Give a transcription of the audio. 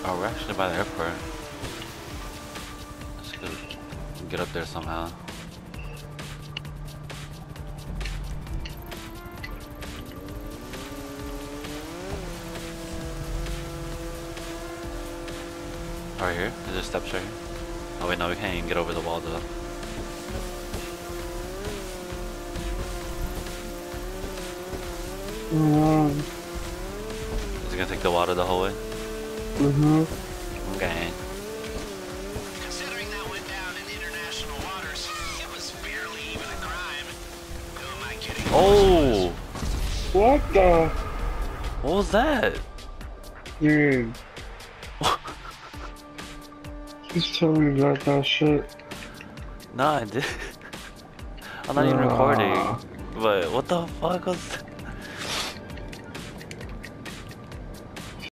Oh, we're actually by the airport. Let's go get up there somehow. Right here? Is there steps right here? Oh wait, no, we can't even get over the wall though. Is it gonna take the water the whole way? Okay. Considering that went down in international waters, it was barely even a crime. Who am I kidding? Oh! What the? What was that? Dude. Just tell me about that shit. Nah, I did. I'm not even recording. But what the fuck was that?